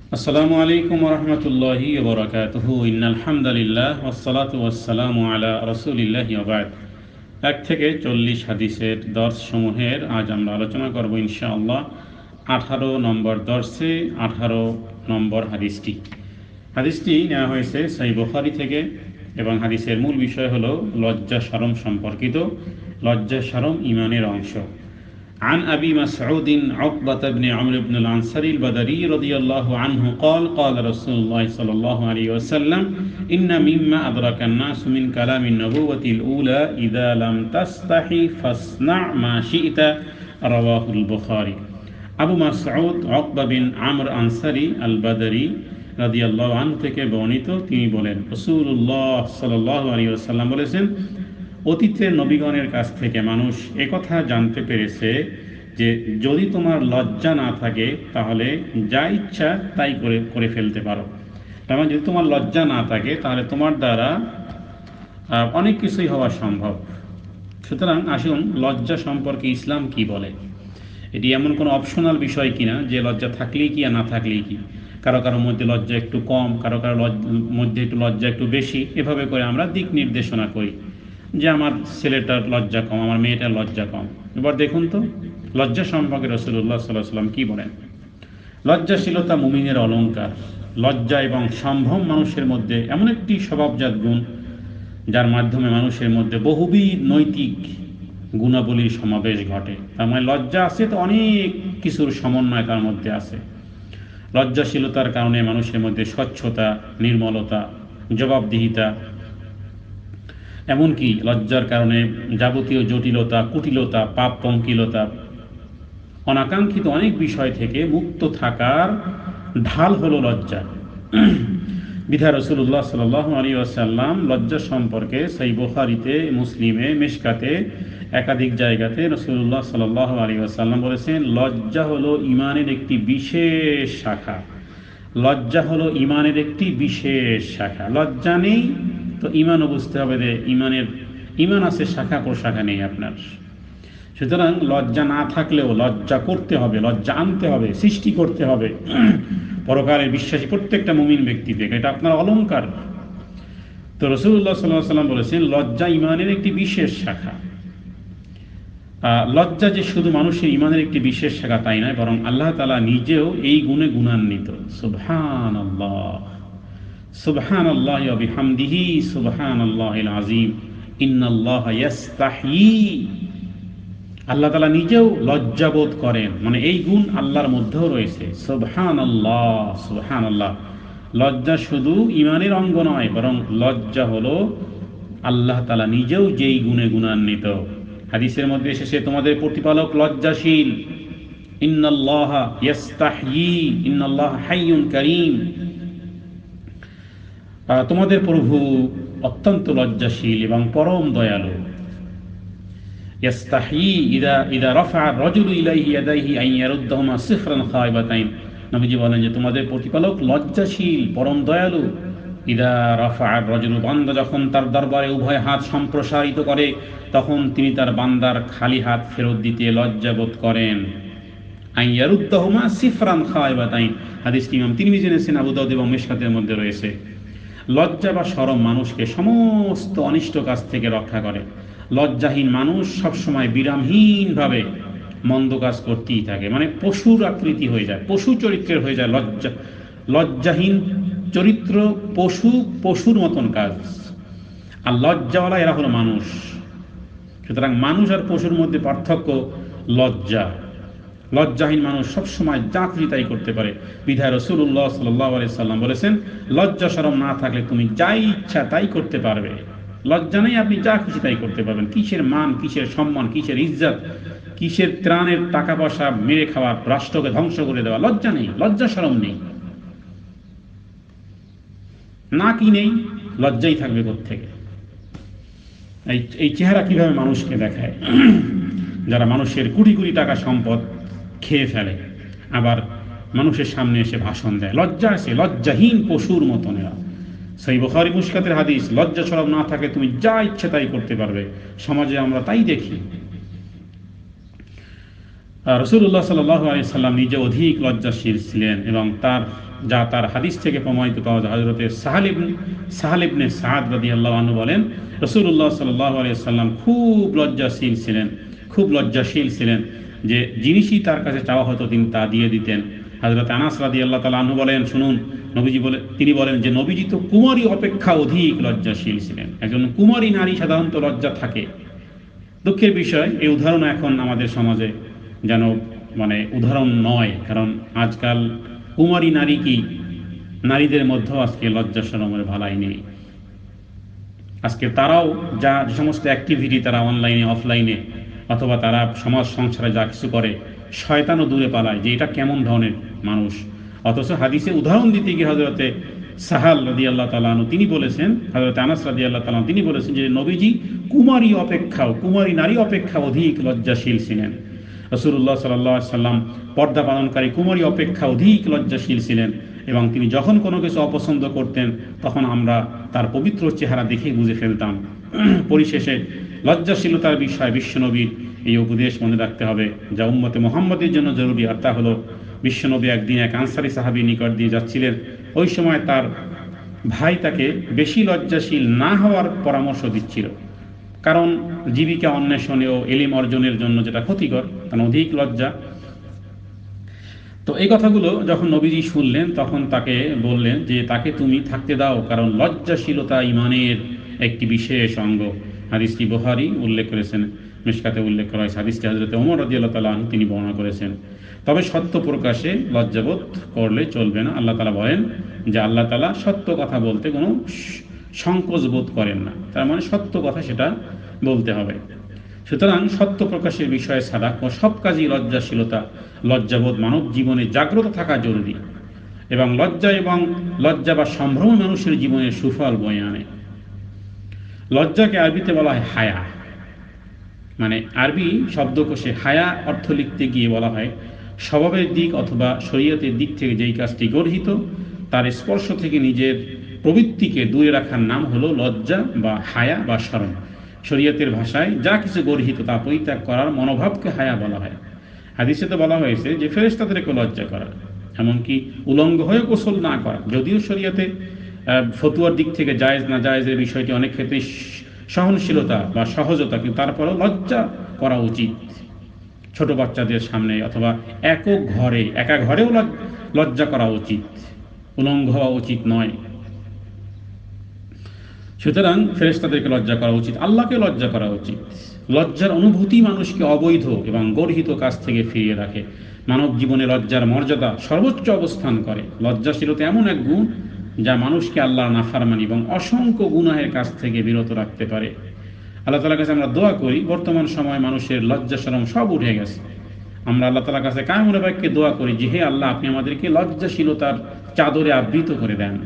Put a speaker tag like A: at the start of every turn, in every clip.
A: আসসালামু আলাইকুম রহমতুল্লাহি ওবরাকাতুহু ইন্নাল হামদুলিল্লাহ ওয়াসসালাতু ওয়াসসালামু আলা রাসূলিল্লাহি ওয়া বা'দ। 1 থেকে 40 হাদিসের দর্শ সমূহের আজ আমরা আলোচনা করব ইনশাআল্লাহ 18 নম্বর দর্শে 18 নম্বর হাদিসটি নেওয়া হয়েছে সহিহ বুখারী থেকে এবং হাদিসের মূল বিষয় হলো লজ্জা শরম সম্পর্কিত। লজ্জা শরম ঈমানের অংশ। عن أبي مسعود عقبة بن عمرو بن العنصري البدري رضي الله عنه قال قال رسول الله صلى الله عليه وسلم إن مما أدرك الناس من كلام النبوة الأولى إذا لم تستحي فاصنع ما شئت رواه البخاري। আবু মাসউদ উকবা বিন আমর আনসারী আল বাদারি রাদিয়াল্লাহু আনহু থেকে বর্ণিত, তিনি বলেন রাসূলুল্লাহ সাল্লাল্লাহু আলাইহি ওয়াসাল্লাম বলেছেন, অতীতের নবীগণের কাছ থেকে মানুষ একথা জানতে পেরেছে যে যদি তোমার লজ্জা না থাকে তাহলে যা ইচ্ছা তাই করে ফেলতে পারো। তার মানে যদি তোমার লজ্জা না থাকে তাহলে তোমার দ্বারা অনেক কিছুই হওয়া সম্ভব। সুতরাং আসুন লজ্জা সম্পর্কে ইসলাম কি বলে। এটি এমন কোনো অপশনাল বিষয় কিনা যে লজ্জা থাকলেই কি আর না থাকলেই কি। কারো কারোর মধ্যে লজ্জা একটু কম, কারো কারো মধ্যে একটু লজ্জা একটু বেশি, এভাবে করে আমরা দিক নির্দেশনা করি যে আমার ছেলেটার লজ্জা কম, আমার মেয়েটার লজ্জা কম। এবার দেখুন তো লজ্জা সম্পর্কে রাসূলুল্লাহ সাল্লাল্লাহু আলাইহি ওয়াসাল্লাম কি বলেন। লজ্জাশীলতা মুমিনের অলংকার। লজ্জা এবং সম্ভ্রম মানুষের মধ্যে এমন একটি স্বভাবজাত গুণ যার মাধ্যমে মানুষের মধ্যে বহুবিধ নৈতিক গুণাবলীর সমাবেশ ঘটে। তার মানে লজ্জা আছে তো অনেক কিছুর সমন্বয় তার মধ্যে আছে। লজ্জাশীলতার কারণে মানুষের মধ্যে স্বচ্ছতা, নির্মলতা, জবাবদিহিতা, এমনকি লজ্জার কারণে যাবতীয় জটিলতা, কুটিলতা, পাপ পঙ্কিলতা, অনাকাঙ্ক্ষিত অনেক বিষয় থেকে মুক্ত থাকার ঢাল হলো লজ্জা। বিধায় রাসূলুল্লাহ সাল্লাল্লাহু আলাইহি ওয়াসাল্লাম লজ্জা সম্পর্কে সহিহ বুখারীতে, মুসলিমে, মিশকাতে একাধিক জায়গাতে রাসূলুল্লাহ সাল্লাল্লাহু আলাইহি ওয়াসাল্লাম বলেছেন, লজ্জা হলো ঈমানের একটি বিশেষ শাখা। লজ্জা হলো ঈমানের একটি বিশেষ শাখা। লজ্জা নেই তো ঈমানও বুঝতে হবে যে ঈমান আছে, শাখা প্রশাখা নেই আপনার। সুতরাং লজ্জা না থাকলেও লজ্জা করতে হবে, লজ্জা আনতে হবে, সৃষ্টি করতে হবে পরকালের বিশ্বাসী প্রত্যেকটা মুমিন ব্যক্তিতে। এটা আপনার অলংকার। তো রাসূলুল্লাহ সাল্লাল্লাহু আলাইহি ওয়াসাল্লাম বলেছেন লজ্জা ঈমানের একটি বিশেষ শাখা। লজ্জা যে শুধু মানুষের ঈমানের একটি বিশেষ শাখা তাই নয়, বরং আল্লাহ তাআলা নিজেও এই গুণে গুণান্বিত। সুবহানাল্লাহ, সুবহানাল্লাহি ওয়া বিহামদিহি, সুবহানাল্লাহিল আযীম, ইন্নাল্লাহা ইয়াস্তাহি। আল্লাহ তাআলা নিজেও লজ্জাবোধ করেন, মানে এই গুণ আল্লাহর মধ্যেও রয়েছে। সুবহানাল্লাহ, সুবহানাল্লাহ। লজ্জা শুধু ঈমানের অঙ্গ নয়, বরং লজ্জা হলো আল্লাহ তাআলা নিজেও যেই গুণে গুণান্বিত। হাদিসের মধ্যে এসেছে তোমাদের প্রতিপালক লজ্জাশীল। ইন্নাল্লাহা ইয়াস্তাহি, ইন্নাল্লাহা হাইয়ুন কারীম। তোমাদের প্রভু অত্যন্ত লজ্জাশীল এবং পরম দয়ালু। ইয়াস্তাহি ইদা রাফা আর-রাজুলু ইলাইহি ইয়াদাইহি আন ইয়ারুদ্দাহুমা সিফরান খায়বাতাইন। নবীজি বলেন যে তোমাদের প্রতিপালক লজ্জাশীল, পরম দয়ালু। ইদা রাফা আর-রাজুলু, বান্দা যখন তার দরবারে উভয় হাত সম্প্রসারিত করে তখন তিনি তার বান্দার খালি হাত ফেরত দিতে লজ্জাবোধ করেন। আন ইয়ারুদ্দাহুমা সিফরান খায়বাতাইন। হাদিসটি ইমাম তিরমিজি এনেছেন, আবু দাউদ এবং মিশকাতের মধ্যে রয়েছে। লজ্জা বা শরম মানুষকে সমস্ত অনিষ্ট কাজ থেকে রক্ষা করে। লজ্জাহীন মানুষ সবসময় বিরামহীনভাবে মন্দ কাজ করতেই থাকে, মানে পশুর আকৃতি হয়ে যায়, পশু চরিত্রের হয়ে যায়। লজ্জাহীন চরিত্র পশুর মতন কাজ, আর লজ্জাওয়ালা এরা হলো মানুষ। সুতরাং মানুষ আর পশুর মধ্যে পার্থক্য লজ্জা। লজ্জাহীন মানুষ সবসময় যা খুশি তাই করতে পারে। বিধায় রাসূলুল্লাহ সাল্লাল্লাহু আলাইহি ওয়াসাল্লাম বলেছেন, লজ্জা শরম না থাকলে তুমি যা ইচ্ছা তাই করতে পারবে। লজ্জা নেই, আপনি যা খুশি তাই করতে পারবেন। কিসের মান, কিসের সম্মান, কিসের ইজ্জত, কিসের ত্রাণের টাকা পয়সা মেরে খাওয়া, রাষ্ট্রকে ধ্বংস করে দেওয়া। লজ্জা নেই, লজ্জা শরম নেই। না কি নেই, লজ্জাই থাকবে কোত্থেকে। এই চেহারা কিভাবে মানুষকে দেখায়। যারা মানুষের কোটি কোটি টাকা সম্পদ খেয়ে ফেলে, আবার মানুষের সামনে এসে ভাষণ দেয়, লজ্জা আছে, লজ্জাহীন পশুর মতন এরা। সহিহ বুখারী মিশকাতের হাদিস, লজ্জা শরম না থাকে তুমি যা ইচ্ছে তাই করতে পারবে। সমাজে আমরা তাই দেখি। রাসূলুল্লাহ সাল্লাল্লাহু আলাইহি সাল্লাম নিজে অধিক লজ্জাশীল ছিলেন এবং তার যা তার হাদিস থেকে প্রমাণিত পাওয়া যায়। হযরতে সাহাল ইবনে সাদ রাদিয়াল্লাহু আনহু বলেন, রাসূলুল্লাহ সাল্লাল্লাহু আলাইহি ওয়াসাল্লাম খুব লজ্জাশীল ছিলেন, যে জিনিসই তার কাছে চাওয়া হতো তিনি তা দিয়ে দিতেন। হযরত আনাস রাদিয়াল্লাহু তাআলা আনহু বলেন, শুনুন, তিনি বলেন যে নবীজি তো কুমারী অপেক্ষা অধিক লজ্জাশীল ছিলেন। একজন কুমারী নারী সাধারণত লজ্জা থাকে। দুঃখের বিষয়, এই উদাহরণ এখন আমাদের সমাজে যেন উদাহরণ নয়, কারণ আজকাল কুমারী নারীদের মধ্যেও আজকে লজ্জা শরমের ভালাই নেই। আজকে তারাও যে সমস্ত অ্যাক্টিভিটি তারা অনলাইনে অফলাইনে অথবা তারা সমাজ সংসারে যা কিছু করে, শয়তানও দূরে পালায় যে এটা কেমন ধরনের মানুষ। অথচ হাদিসে উদাহরণ দিতে গিয়ে হযরতে সাহাল রাদিয়াল্লাহু তাআলা আনহু তিনি বলেছেন, হযরতে আনাস রাদিয়াল্লাহু তাআলা তিনি বলেছেন যে নবীজি কুমারী নারী অপেক্ষা অধিক লজ্জাশীল ছিলেন। রাসূলুল্লাহ সাল্লাল্লাহু আলাইহি ওয়াসাল্লাম পর্দা পালনকারী কুমারী অপেক্ষা অধিক লজ্জাশীল ছিলেন, এবং তিনি যখন কোনো কিছু অপছন্দ করতেন তখন আমরা তার পবিত্র চেহারা দেখেই বুঝে ফেলতাম। পরিশেষে লজ্জাশীলতার বিষয়ে বিশ্বনবীর এই উপদেশ মনে রাখতে হবে, যা উম্মতে মুহাম্মদের জন্য জরুরি। আর তা হলো, বিশ্বনবী একদিন এক আনসারী সাহাবীর নিকট দিয়ে যাচ্ছিলেন। ওই সময় তার ভাই তাকে বেশি লজ্জাশীল না হওয়ার পরামর্শ দিচ্ছিল, কারণ জীবিকা অন্বেষণে ও এলিম অর্জনের জন্য যেটা ক্ষতিকর, কারণ অধিক লজ্জা। তো এই কথাগুলো যখন নবীজি শুনলেন তখন তাকে বললেন যে তাকে তুমি থাকতে দাও, কারণ লজ্জাশীলতা ঈমানের একটি বিশেষ অঙ্গ। হাদিসটি বুখারী উল্লেখ করেছেন, মিশকাতে উল্লেখ করা হয়েছে। হাদিসটি হযরত ওমর রাদিয়াল্লাহু তাআলা আনহু তিনি বর্ণনা করেছেন। তবে সত্য প্রকাশে লজ্জাবোধ করলে চলবে না। আল্লাহ তাআলা বলেন যে আল্লাহ তাআলা সত্য কথা বলতে কোনো সংকোচ বোধ করেন না, তার মানে সত্য কথা সেটা বলতে হবে। সুতরাং সত্য প্রকাশের বিষয়ে ছাড়া সব কাজেই লজ্জাবোধ মানব জীবনে জাগ্রত থাকা জরুরি, এবং লজ্জা বা সম্ভ্রম মানুষের জীবনে সুফল বয়ে আনে। লজ্জাকে আরবিতে বলা হয় হায়া, আরবি শব্দকোষে হায়া অর্থ লিখতে গিয়ে বলা হয় স্বভাবের দিক অথবা শরীয়তের দিক থেকে যেই কাজটি গর্হিত তার স্পর্শ থেকে নিজের প্রবৃত্তিকে দূরে রাখার নাম হলো লজ্জা বা হায়া বা শরম। শরীয়তের ভাষায় যা কিছু গর্হিত তা পরিত্যাগ করার মনোভাবকে হায়া বলা হয়। হাদিসে তো বলা হয়েছে যে ফেরেশতাদেরকে লজ্জা করা, এমনকি উলঙ্গ হয়ে গোসল না করা। যদিও শরীয়তে ফতুয়ার দিক থেকে জায়েজ না জায়েজের বিষয়টি অনেক ক্ষেত্রে সহনশীলতা বা সহজতা, কিন্তু তারপরেও লজ্জা করা উচিত। ছোট বাচ্চাদের সামনে অথবা একা ঘরেও লজ্জা করা উচিত, উলঙ্গ হওয়া উচিত নয়। সুতরাং ফেরেশতাদেরকে লজ্জা করা উচিত, আল্লাহকে লজ্জা করা উচিত। লজ্জার অনুভূতি মানুষকে অবৈধ এবং গর্হিত কাজ থেকে ফিরিয়ে রাখে। মানব জীবনে লজ্জার মর্যাদা সর্বোচ্চ অবস্থান করে। লজ্জাশীলতা এমন এক গুণ যা মানুষকে আল্লাহর নাফরমানি এবং অসংখ্য গুনাহের কাছ থেকে বিরত রাখতে পারে। আল্লাহ তাআলার কাছে আমরা দোয়া করি, বর্তমান সময়ে মানুষের লজ্জা শরম সব উঠে গেছে। আমরা আল্লাহ তাআলার কাছে কায়মনে বাক্যে দোয়া করি যে হে আল্লাহ, আপনি আমাদেরকে লজ্জাশীলতার চাদরে আবৃত করে দেন,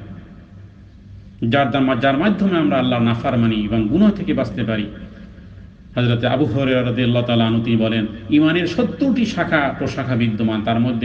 A: যার মাধ্যমে আমরা আল্লাহর নাফরমানি এবং গুনাহ থেকে বাঁচতে পারি। হযরত আবু হুরায়রা রাদিয়াল্লাহু তাআলা আনহু তিনি বলেন, ঈমানের ৭০টি শাখা প্রশাখা বিদ্যমান, তার মধ্যে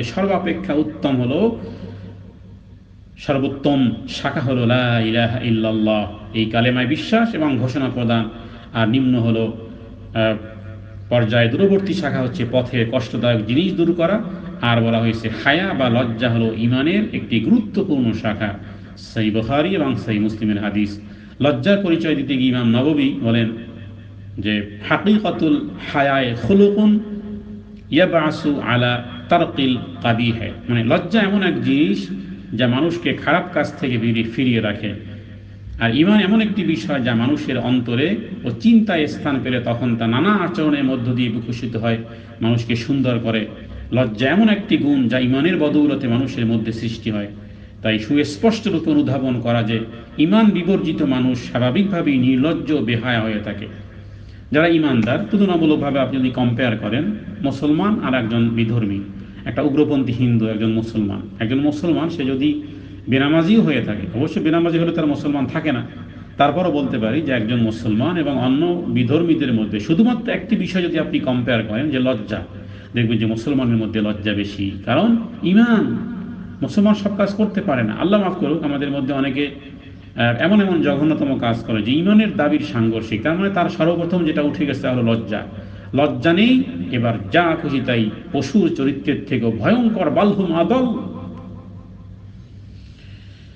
A: সর্বোত্তম শাখা হলো লা ইলাহা ইল্লাল্লাহ, এই কালেমায় বিশ্বাস এবং ঘোষণা প্রদান। আর নিম্ন হলো পর্যায়ে দূরবর্তী শাখা হচ্ছে পথে কষ্টদায়ক জিনিস দূর করা। আর বলা হয়েছে হায়া বা লজ্জা হলো ঈমানের একটি গুরুত্বপূর্ণ শাখা। সহিহ বুখারী এবং সহিহ মুসলিমের হাদিস। লজ্জার পরিচয় দিতে গিয়ে ইমাম নববী বলেন যে হাকিকাতুল হায়ায়ে খুলুকুন ইয়াবআসু আলা তারকিল কাবিহ, লজ্জা এমন এক জিনিস যা মানুষকে খারাপ কাজ থেকে ফিরিয়ে রাখে। আর ঈমান এমন একটি বিষয় যা মানুষের অন্তরে ও চিন্তায় স্থান পেলে তখন তা নানা আচরণের মধ্য দিয়ে বিকশিত হয়, মানুষকে সুন্দর করে। লজ্জা এমন একটি গুণ যা ঈমানের বদৌলতে মানুষের মধ্যে সৃষ্টি হয়। তাই সুস্পষ্ট রূপে অনুধাবন করা যে ঈমান বিবর্জিত মানুষ স্বাভাবিকভাবেই নির্লজ্জ বেহায়া হয়ে থাকে। যারা ঈমানদার, তুলনামূলকভাবে আপনি যদি কম্পেয়ার করেন মুসলমান আর একজন বিধর্মী, একটা উগ্রপন্থী হিন্দু একজন মুসলমান সে যদি বেনামাজিও হয়ে থাকে, অবশ্য বেনামাজি হলে তার মুসলমান থাকে না, তারপরও বলতে পারি যে একজন মুসলমান এবং অন্য বিধর্মীদের মধ্যে শুধুমাত্র একটি বিষয় যদি আপনি কম্পেয়ার করেন যে লজ্জা, দেখবেন যে মুসলমানের মধ্যে লজ্জা বেশি। কারণ ঈমান, মুসলমান সব কাজ করতে পারে না। আল্লাহ মাফ করুক, আমাদের মধ্যে অনেকে এমন জঘন্যতম কাজ করে যে ঈমানের দাবির সাংঘর্ষিক। তার মানে তার সর্বপ্রথম যেটা উঠে গেছে হলো লজ্জা নেই, এবার যা খুশি তাই পশুর চরিত্রের থেকেও ভয়ঙ্কর, বালহুম আদল।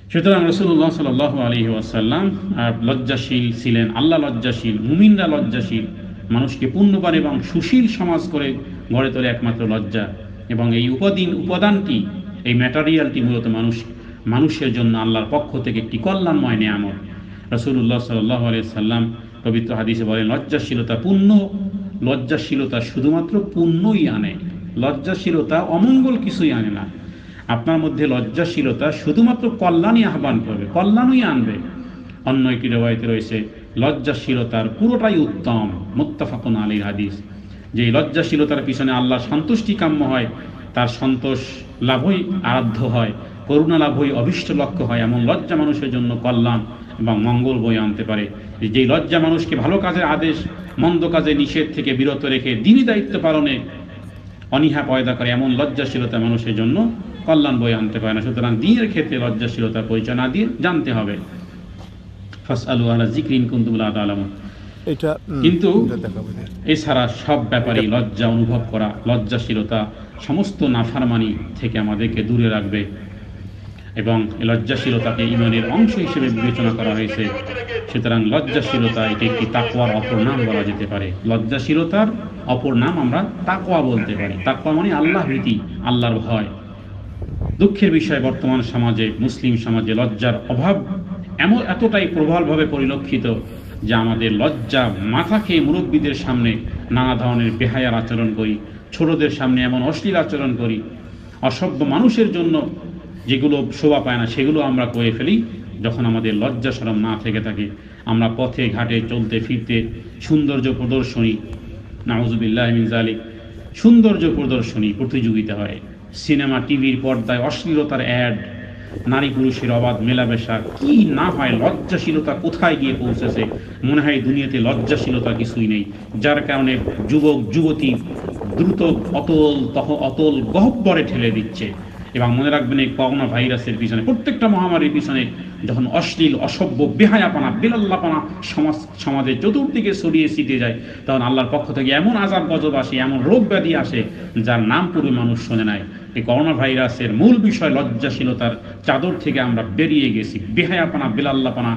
A: সুতরাং রাসূলুল্লাহ সাল্লাল্লাহু আলাইহি ওয়াসাল্লাম লজ্জাশীল ছিলেন, আল্লাহ লজ্জাশীল, মুমিনরা লজ্জাশীল। মানুষকে পুণ্যবান এবং সুশীল সমাজ করে গড়ে তোলে একমাত্র লজ্জা। এবং এই উপাদানটি, এই ম্যাটেরিয়ালটি মূলত মানুষের জন্য আল্লাহর পক্ষ থেকে একটি কল্যাণময় নিয়ামত। রাসূলুল্লাহ সাল্লাল্লাহু আলাইহি ওয়াসাল্লাম পবিত্র হাদিসে বলেন, লজ্জাশীলতা শুধুমাত্র পুণ্যই আনে, লজ্জাশীলতা অমঙ্গল কিছুই আনে না। আপনার মধ্যে লজ্জাশীলতা শুধুমাত্র কল্যাণই আহ্বান করবে, কল্যাণই আনবে। অন্য একটি রিওয়ায়াতে রয়েছে, লজ্জাশীলতার পুরোটাই উত্তম, মুত্তাফাকুন আলাইহি হাদিস। যে লজ্জাশীলতার পিছনে আল্লাহ সন্তুষ্টি কাম্য হয়, তার সন্তোষ লাভই আরাধ্য হয়, করুণা লাভই অভীষ্ট লক্ষ্য হয়, এমন লজ্জা মানুষের জন্য কল্যাণ এবং মঙ্গল বয়ে আনতে পারে। যেই লজ্জা মানুষকে ভালো কাজের আদেশ, মন্দ কাজে নিষেধ থেকে বিরত রেখে দ্বীনি দায়িত্ব পালনে অনীহা পয়দা করে, এমন লজ্জাশীলতা মানুষের জন্য কল্যাণ বয়ে আনতে পারে না। সুতরাং দ্বীনের ক্ষেত্রে লজ্জাশীলতার পরিচয় না দিয়ে জানতে হবে। ফাসআলু আলা যিকরি ইন কুনতুম লা তা'লামুন। কিন্তু এছাড়া সব ব্যাপারেই লজ্জা অনুভব করা, লজ্জাশীলতা সমস্ত নাফরমানি থেকে আমাদেরকে দূরে রাখবে। এবং লজ্জাশীলতাকে ঈমানের অংশ হিসেবে বিবেচনা করা হয়েছে। সুতরাং লজ্জাশীলতা এটি একটি তাকওয়ার অপর নাম বলা যেতে পারে। লজ্জাশীলতার অপর নাম আমরা তাকওয়া বলতে পারি। তাকওয়া মানে আল্লাহ ভীতি, আল্লাহর ভয়। দুঃখের বিষয়, বর্তমান সমাজে, মুসলিম সমাজে লজ্জার অভাব এতটাই প্রবলভাবে পরিলক্ষিত যে আমাদের লজ্জা মাথা খেয়ে মুরব্বীদের সামনে নানা ধরনের বেহায়ার আচরণ করি, ছোটদের সামনে এমন অশ্লীল আচরণ করি, অসভ্য মানুষের জন্য যেগুলো শোভা পায় না সেগুলো আমরা করে ফেলি। যখন আমাদের লজ্জা শরম না থেকে থাকে, আমরা পথে ঘাটে চলতে ফিরতে সৌন্দর্য প্রদর্শনী, নাউযুবিল্লাহি মিন যালিক, সৌন্দর্য প্রদর্শনী প্রতিযোগিতা হয়। সিনেমা, টিভির পর্দায় অশ্লীলতার অ্যাড, নারী পুরুষের অবাধ মেলামেশা, কি না হয়, লজ্জাশীলতা কোথায় গিয়ে পৌঁছেছে। মনে হয় দুনিয়াতে লজ্জাশীলতা কিছুই নেই, যার কারণে যুবক যুবতী দ্রুত অতল গহ্বরে ঠেলে দিচ্ছে। এবং মনে রাখবেন, এই করোনা ভাইরাসের পিছনে, প্রত্যেকটা মহামারীর পিছনে যখন অশ্লীল, অসভ্য, বেহায়াপনা, বেলাল্লাপনা সমাজে চতুর্দিকে ছড়িয়ে ছিটিয়ে যায়, তখন আল্লাহর পক্ষ থেকে এমন আযাব গজব আসে, এমন রোগ ব্যাধি আসে যার নাম পূর্বে মানুষ শোনে নাই। এই করোনা ভাইরাসের মূল বিষয় লজ্জাশীলতার চাদর থেকে আমরা বেরিয়ে গেছি। বেহায়াপনা, বেলাল্লাপনা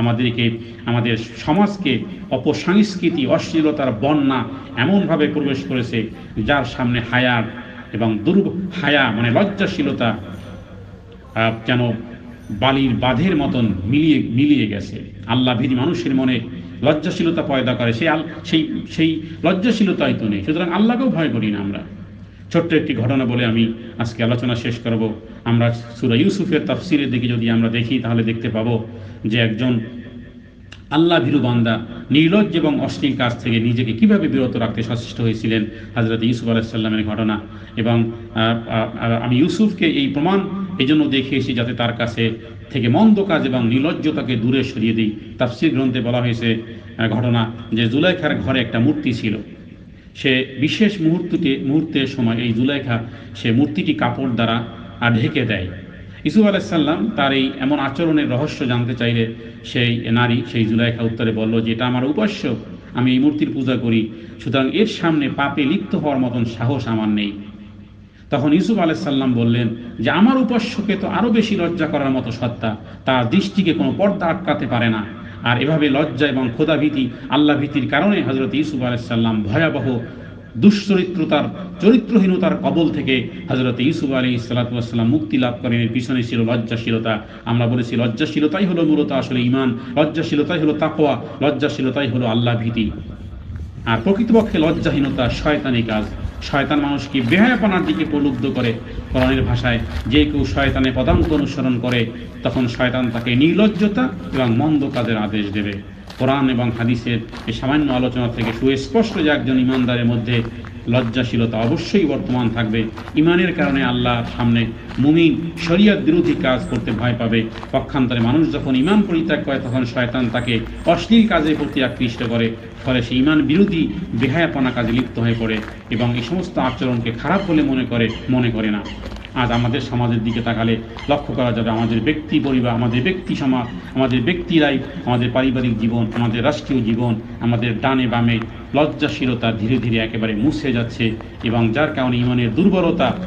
A: আমাদের সমাজকে অপসংস্কৃতি, অশ্লীলতার বন্যা এমনভাবে প্রবেশ করেছে যার সামনে হায়ার এবং হায়া মানে লজ্জাশীলতা যেন বালির বাঁধের মতন মিলিয়ে গেছে। আল্লাহ ভীতি মানুষের মনে লজ্জাশীলতা পয়দা করে, সেই লজ্জাশীলতাই তো নেই। সুতরাং আল্লাহকেও ভয় করি না আমরা। ছোট্ট একটি ঘটনা বলে আমি আজকে আলোচনা শেষ করব। আমরা সূরা ইউসুফের তাফসিরের দিকে যদি আমরা দেখি, তাহলে দেখতে পাবো যে একজন আল্লাহ ভীরু বান্দা নির্লজ্জ এবং অশ্লীল কাজ থেকে নিজেকে কিভাবে বিরত রাখতে সচেষ্ট হয়েছিলেন, হযরত ইউসুফ আলাইহিস সালামের ঘটনা। এবং আমি ইউসুফকে এই প্রমাণ এই জন্য দেখিয়েছি যাতে তার কাছে থেকে মন্দ কাজ এবং নির্লজ্জতাকে দূরে সরিয়ে দিই। তাফসীর গ্রন্থে বলা হয়েছে ঘটনা যে জুলাইখার ঘরে একটা মূর্তি ছিল। সে বিশেষ মুহূর্তের সময় এই জুলাইখা সে মূর্তিটি কাপড় দ্বারা ঢেকে দেয়। ইউসুফ আলাইহিস সালাম তার এই এমন আচরণের রহস্য জানতে চাইলে সেই জুলাইখা উত্তরে বলল যে এটা আমার উপাস্য, আমি এই মূর্তির পূজা করি, সুতরাং এর সামনে পাপে লিপ্ত হওয়ার মতন সাহস আমার নেই। তখন ইউসুফ আলাইহিস সালাম বললেন যে আমার উপাস্যকে তো আরো বেশি লজ্জা করার মতো সত্তা, তার দৃষ্টিকে কোনো পর্দা আটকাতে পারে না। আর এভাবে লজ্জা এবং খোদা ভীতি, আল্লাহ ভীতির কারণে হযরত ইউসুফ আলাইহিস সালাম ভয়াবহ চরিত্রহীনতার কবল থেকে হযরত ইউসুফ আলাইহিস সালাতু ওয়াস সালাম মুক্তি লাভ করেন। এর পিছনে ছিল লজ্জাশীলতা। আমরা বলেছি লজ্জাশীলতাই হলো মূলত আসলে ঈমান, লজ্জাশীলতাই হলো তাকওয়া, লজ্জাশীলতাই হলো আল্লাহ ভীতি। আর প্রকৃতপক্ষে লজ্জাহীনতা শয়তানি কাজ। শয়তান মানুষকে বেহায়াপনার দিকে প্রলুব্ধ করে। কোরআনের ভাষায় যে কেউ শয়তানের পদাঙ্ক অনুসরণ করে, তখন শয়তান তাকে নির্লজ্জতা এবং মন্দ কাজের আদেশ দেবে। কোরআন এবং হাদিসের এই সামান্য আলোচনা থেকে সুস্পষ্ট যে একজন ইমানদারের মধ্যে লজ্জাশীলতা অবশ্যই বর্তমান থাকবে। ইমানের কারণে আল্লাহর সামনে মুমিন শরিয়ত বিরোধী কাজ করতে ভয় পাবে। পক্ষান্তরে মানুষ যখন ইমান পরিত্যাগ করে, তখন শয়তান তাকে অশ্লীল কাজের প্রতি আকৃষ্ট করে। ফলে সে ইমান বিরোধী বেহায়াপনা কাজে লিপ্ত হয়ে পড়ে এবং এই সমস্ত আচরণকে খারাপ বলে মনে করে না। আজ আমাদের সমাজের দিকে তাকালে লক্ষ্য করা যাবে আমাদের ব্যক্তি পরিবার, আমাদের ব্যক্তি সমাজ, আমাদের ব্যক্তি লাইফ, আমাদের পারিবারিক জীবন, আমাদের রাষ্ট্রীয় জীবন, আমাদের ডানে বামে লজ্জাশীলতা ধীরে ধীরে একেবারে মুছে যাচ্ছে এবং যার কারণে ইমানের দুর্বলতা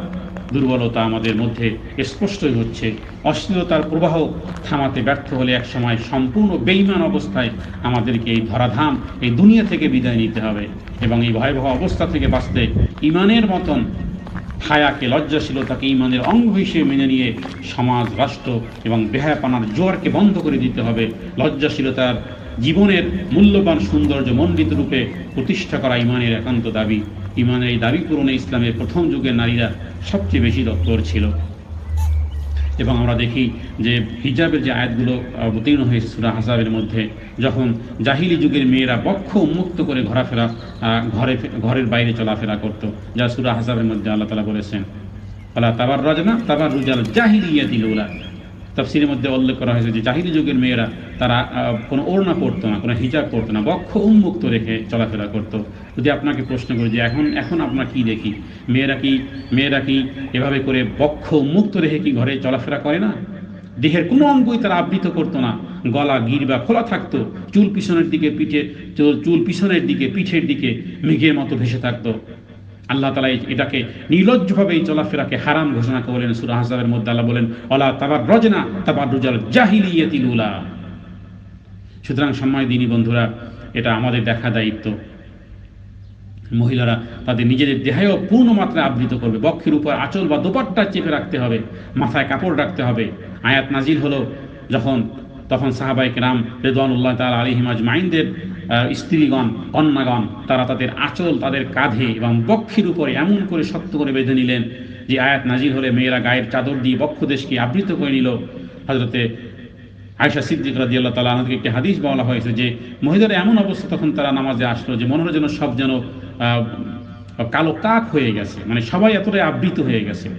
A: দুর্বলতা আমাদের মধ্যে স্পষ্টই হচ্ছে। অশ্লীলতার প্রবাহ থামাতে ব্যর্থ হলে একসময় সম্পূর্ণ বেঈমান অবস্থায় আমাদেরকে এই ধরাধাম, এই দুনিয়া থেকে বিদায় নিতে হবে। এবং এই ভয়াবহ অবস্থা থেকে বাঁচতে ইমানের মতন হায়াকে, লজ্জাশীলতাকে ইমানের অঙ্গ হিসেবে মেনে নিয়ে সমাজ, রাষ্ট্র এবং বেহায়াপনার জোয়ারকে বন্ধ করে দিতে হবে। লজ্জাশীলতার জীবনের মূল্যবান সৌন্দর্য মণ্ডিত রূপে প্রতিষ্ঠা করা ইমানের একান্ত দাবি। ইমানের এই দাবি পূরণে ইসলামের প্রথম যুগের নারীরা সবচেয়ে বেশি তৎপর ছিল। এবং আমরা দেখি যে হিজাবের যে আয়াতগুলো অবতীর্ণ হয়েছে সূরা আহজাবের মধ্যে, যখন জাহিলি যুগের মেয়েরা বক্ষ উন্মুক্ত করে ঘরের বাইরে চলাফেরা করত, যা সূরা আহজাবের মধ্যে আল্লাহ তাআলা বলেছেন, ফালা তাবাররাজনা তাবাররুজাল জাহিলিয়াতিল উলা। তাফসীরের মধ্যে উল্লেখ করা হয়েছে যে জাহিলি যুগের মেয়েরা তারা কোনো ওড়না পরতো না, কোনো হিজাব পরতো না, বক্ষ উন্মুক্ত রেখে চলাফেরা করতো। যদি আপনাকে প্রশ্ন করি যে এখন আমরা কি দেখি, মেয়েরা কি এভাবে করে বক্ষ উন্মুক্ত রেখে কি ঘরে চলাফেরা করে না? দেহের কোনো অঙ্গই তারা আবৃত করতো না, গলা গিরবা খোলা থাকতো, চুল পিছনের দিকে পিঠের দিকে মেঘের মতো ভেসে থাকতো। আল্লাহ তাআলা এটাকে নির্লজ্জভাবে এই চলাফেরাকে হারাম ঘোষণা করলেন। সূরা আহজাবের মধ্যে আল্লাহ বলেন, ওয়ালা তাবাররাজনা তাবাররুজাল জাহিলিয়াতিল উলা। সুতরাং সম্মানিত দিনী বন্ধুরা, এটা আমাদের দেখা দায়িত্ব। মহিলারা তাদের নিজেদের দেহেও পূর্ণ মাত্রায় আবৃত করবে, বক্ষের উপর আঁচল বা দোপাট্টা চেপে রাখতে হবে, মাথায় কাপড় রাখতে হবে। আয়াত নাজিল হলো তখন সাহাবায়ে কেরাম রিদওয়ানুল্লাহ তাআলা আলাইহিম আজমাইনদের স্ত্রীগণ, কন্যাগণ, তারা তাদের আঁচল তাদের কাঁধে এবং বক্ষের উপরে এমন করে শক্ত করে বেঁধে নিলেন যে আয়াত নাজিল হলে মেয়েরা গায়ের চাদর দিয়ে বক্ষদেশকে আবৃত করে নিল। হযরতে আয়েশা সিদ্দিকা রাদিয়াল্লাহু তাআলা আনহাকে একটি হাদিস বলা হয়েছে যে মহিলারা এমন অবস্থা তখন তারা নামাজে আসলো যে মনে হলো যেন সব যেন কালো কাক হয়ে গেছে, মানে সবাই এতটাই আবৃত হয়ে গেছে।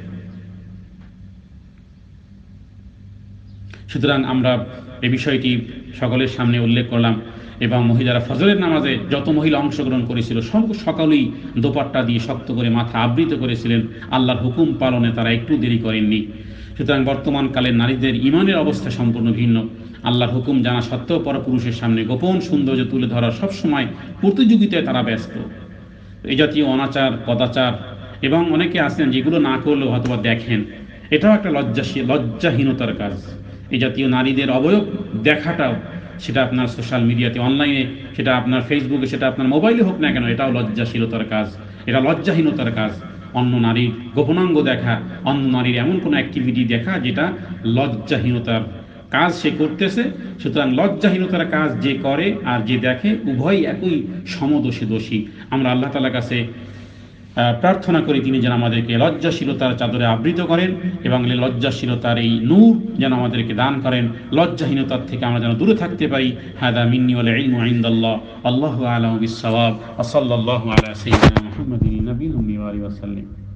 A: সুতরাং আমরা এই বিষয়টি সকলের সামনে উল্লেখ করলাম। এবং মহিলারা ফজরের নামাজে যত মহিলা অংশগ্রহণ করেছিল সকলেই দোপাট্টা দিয়ে শক্ত করে মাথা আবৃত করেছিলেন। আল্লাহর হুকুম পালনে তারা একটু দেরি করেননি। সুতরাং বর্তমানকালের নারীদের ইমানের অবস্থা সম্পূর্ণ ভিন্ন। আল্লাহর হুকুম জানা সত্ত্বেও পরপুরুষের সামনে গোপন সৌন্দর্য তুলে ধরার সবসময় প্রতিযোগিতায় তারা ব্যস্ত। এই জাতীয় অনাচার, কদাচার এবং অনেকে আছেন যেগুলো না করলেও হয়তো দেখেন, এটাও একটা লজ্জাহীনতার কাজ। এই জাতীয় নারীদের অবয়ব দেখাটাও, সেটা আপনার সোশ্যাল মিডিয়াতে, অনলাইনে, সেটা আপনার ফেসবুকে, সেটা আপনার মোবাইলে হোক না কেন, এটাও লজ্জাশীলতার কাজ, এটা লজ্জাহীনতার কাজ। অন্য নারীর গোপনাঙ্গ দেখা, অন্য নারীর এমন কোনো অ্যাক্টিভিটি দেখা যেটা লজ্জাহীনতার কাজ সে করতেছে। সুতরাং লজ্জাহীনতার কাজ যে করে আর যে দেখে উভয় একই দোষী। আমরা আল্লাহ তাআলার কাছে প্রার্থনা করি তিনি যেন আমাদেরকে লজ্জাশীলতার চাদরে আবৃত করেন এবং লজ্জাশীলতার এই নূর যেন আমাদেরকে দান করেন। লজ্জাহীনতার থেকে আমরা যেন দূরে থাকতে পারি। হাদা মিন্নি ওয়াল ইলমু ইনদাল্লাহ, আল্লাহু আ'লামু বিস-সাওয়াব, ওয়া সাল্লাল্লাহু আলা সাইয়্যিদিনা মুহাম্মাদিন নাবিয়্যিল উম্মি ওয়া আলিহি ওয়া সাল্লাম।